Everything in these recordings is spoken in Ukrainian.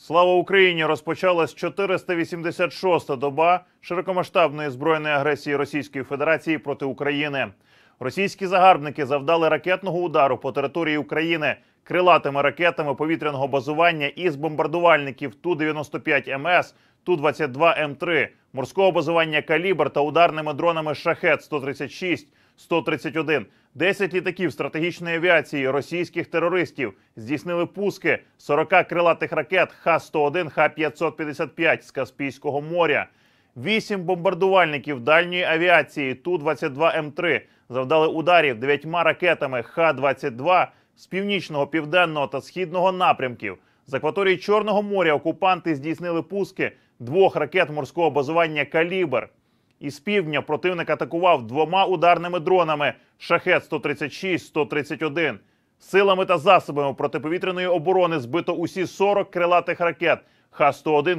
Слава Україні! Розпочалась 486-та доба широкомасштабної збройної агресії Російської Федерації проти України. Російські загарбники завдали ракетного удару по території України крилатими ракетами повітряного базування із бомбардувальників Ту-95МС, Ту-22М3, морського базування «Калібр» та ударними дронами «Шахед-136», «131». 10 літаків стратегічної авіації російських терористів здійснили пуски 40 крилатих ракет Х-101, Х-555 з Каспійського моря. 8 бомбардувальників дальньої авіації Ту-22М3 завдали ударів 9 ракетами Х-22 з північного, південного та східного напрямків. З акваторії Чорного моря окупанти здійснили пуски 2 ракет морського базування «Калібр». Із півдня противник атакував 2 ударними дронами «Шахед-136», «131». Силами та засобами протиповітряної оборони збито усі 40 крилатих ракет Х-101,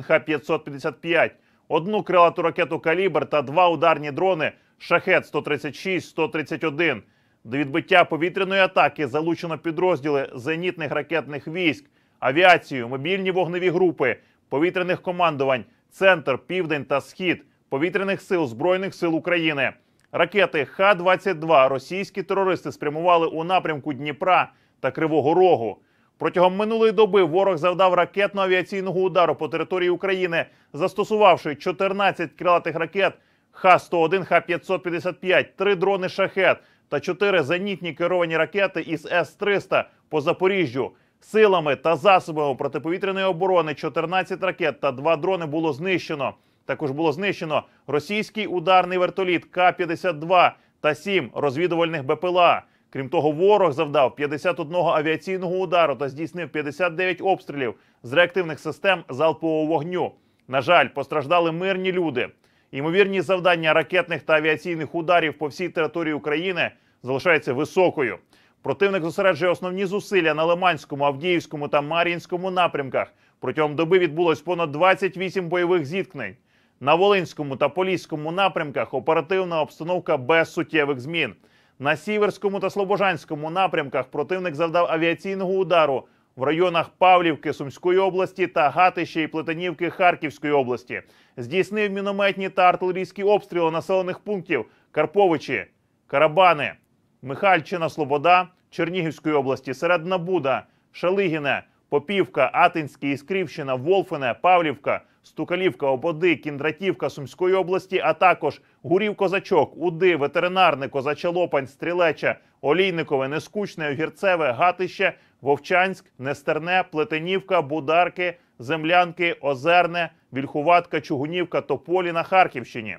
Х-555, 1 крилату ракету «Калібр» та 2 ударні дрони «Шахед-136», «131». До відбиття повітряної атаки залучено підрозділи зенітних ракетних військ, авіацію, мобільні вогневі групи, повітряних командувань, Центр, Південь та Схід, Повітряних сил Збройних сил України. Ракети Х-22 російські терористи спрямували у напрямку Дніпра та Кривого Рогу. Протягом минулої доби ворог завдав ракетно-авіаційного удару по території України, застосувавши 14 крилатих ракет Х-101, Х-555, 3 дрони «Шахед» та 4 зенітні керовані ракети із С-300 по Запоріжжю. Силами та засобами протиповітряної оборони 14 ракет та 2 дрони було знищено. Також було знищено російський ударний вертоліт К-52 та 7 розвідувальних БПЛА. Крім того, ворог завдав 51 авіаційного удару та здійснив 59 обстрілів з реактивних систем залпового вогню. На жаль, постраждали мирні люди. Ймовірність завдання ракетних та авіаційних ударів по всій території України залишається високою. Противник зосереджує основні зусилля на Лиманському, Авдіївському та Мар'їнському напрямках. Протягом доби відбулось понад 28 бойових зіткнень. На Волинському та Поліському напрямках оперативна обстановка без суттєвих змін. На Сіверському та Слобожанському напрямках противник завдав авіаційного удару в районах Павлівки Сумської області та Гатища і Плетенівки Харківської області. Здійснив мінометні та артилерійські обстріли населених пунктів Карповичі, Карабани, Михальчина, Слобода Чернігівської області, Середна Буда, Шалигіне, Попівка, Атинське, Іскрівщина, Волфине, Павлівка, Стукалівка, Ободи, Кіндратівка Сумської області, а також Гурів-Козачок, Уди, Ветеринарне, Козача Лопань, Стрілеча, Олійникове, Нескучне, Огірцеве, Гатище, Вовчанськ, Нестерне, Плетенівка, Бударки, Землянки, Озерне, Вільхуватка, Чугунівка, Тополі на Харківщині.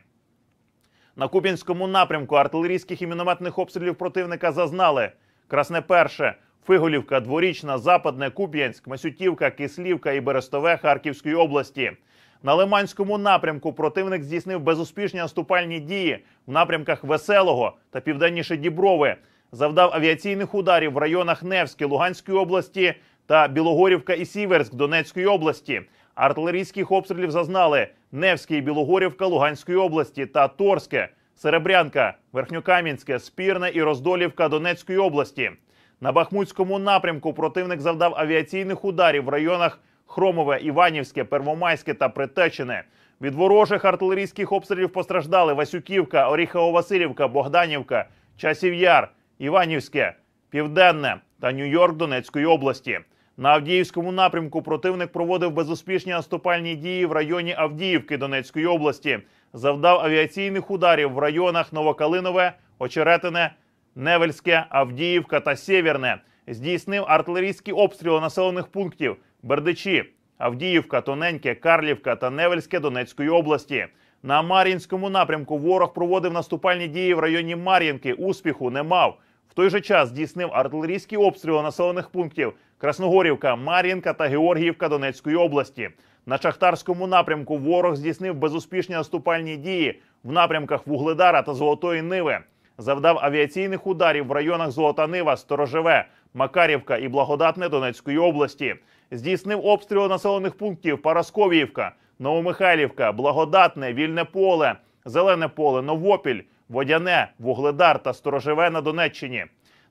На Куп'янському напрямку артилерійських і мінометних обстрілів противника зазнали Красне Перше, Фиголівка, Дворічна, Западне, Куп'янськ, Масютівка, Кислівка і Берестове Харківської області. На Лиманському напрямку противник здійснив безуспішні наступальні дії в напрямках Веселого та південніше Діброви. Завдав авіаційних ударів в районах Невське Луганської області та Білогорівка і Сіверськ Донецької області. Артилерійських обстрілів зазнали Невське і Білогорівка Луганської області та Торське, Серебрянка, Верхньокам'янське, Спірне і Роздолівка Донецької області. На Бахмутському напрямку противник завдав авіаційних ударів в районах Хромове, Іванівське, Первомайське та Притечине. Від ворожих артилерійських обстрілів постраждали Васюківка, Оріхово-Василівка, Богданівка, Часів Яр, Іванівське, Південне та Нью-Йорк Донецької області. На Авдіївському напрямку противник проводив безуспішні наступальні дії в районі Авдіївки Донецької області. Завдав авіаційних ударів в районах Новокалинове, Очеретине, Невельське, Авдіївка та Сєвєрне. Здійснив артилерійські обстріли населених пунктів Бердичі, Авдіївка, Тоненьке, Карлівка та Невельське Донецької області. На Мар'їнському напрямку ворог проводив наступальні дії в районі Мар'їнки, успіху не мав. В той же час здійснив артилерійські обстріли населених пунктів Красногорівка, Мар'їнка та Георгіївка Донецької області. На Шахтарському напрямку ворог здійснив безуспішні наступальні дії в напрямках Вугледара та Золотої Ниви. Завдав авіаційних ударів в районах Золота Нива, Сторожеве, Макарівка і Благодатне Донецької області. Здійснив обстріли населених пунктів Парасковіївка, Новомихайлівка, Благодатне, Вільне Поле, Зелене Поле, Новопіль, Водяне, Вугледар та Сторожеве на Донеччині.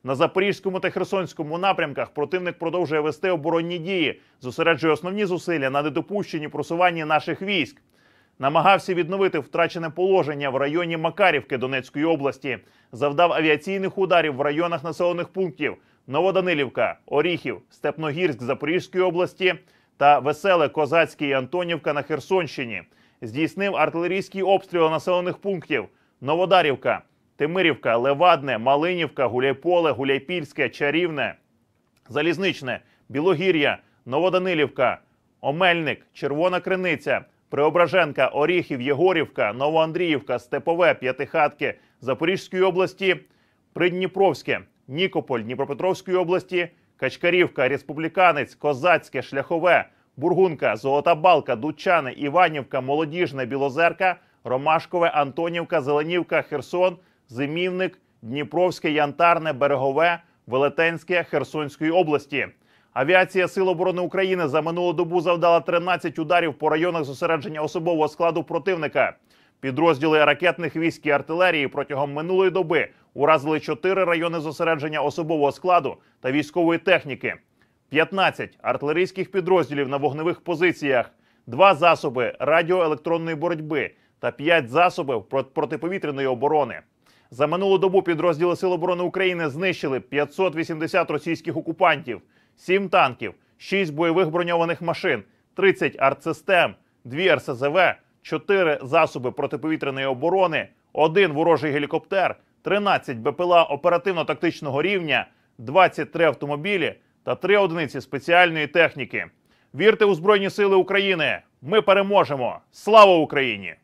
На Запорізькому та Херсонському напрямках противник продовжує вести оборонні дії, зосереджує основні зусилля на недопущенні просування наших військ. Намагався відновити втрачене положення в районі Макарівки Донецької області. Завдав авіаційних ударів в районах населених пунктів Новоданилівка, Оріхів, Степногірськ Запорізької області та Веселе, Козацьке і Антонівка на Херсонщині. Здійснив артилерійський обстріл населених пунктів Новодарівка, Тимирівка, Левадне, Малинівка, Гуляйполе, Гуляйпільське, Чарівне, Залізничне, Білогір'я, Новоданилівка, Омельник, Червона Криниця, Преображенка, Оріхів, Єгорівка, Новоандріївка, Степове, П'ятихатки Запорізької області, Придніпровське, Нікополь Дніпропетровської області, Качкарівка, Республіканець, Козацьке, Шляхове, Бургунка, Золота Балка, Дудчани, Іванівка, Молодіжне, Білозерка, Ромашкове, Антонівка, Зеленівка, Херсон, Зимівник, Дніпровське, Янтарне, Берегове, Велетенське Херсонської області. Авіація Сил оборони України за минулу добу завдала 13 ударів по районах зосередження особового складу противника. Підрозділи ракетних військ і артилерії протягом минулої доби уразили 4 райони зосередження особового складу та військової техніки, 15 артилерійських підрозділів на вогневих позиціях, 2 засоби радіоелектронної боротьби та 5 засобів протиповітряної оборони. За минулу добу підрозділи Сил оборони України знищили 580 російських окупантів, 7 танків, 6 бойових броньованих машин, 30 артсистем, 2 РСЗВ, 4 засоби протиповітряної оборони, 1 ворожий гелікоптер, 13 БПЛА оперативно-тактичного рівня, 23 автомобілі та 3 одиниці спеціальної техніки. Вірте у Збройні Сили України! Ми переможемо! Слава Україні!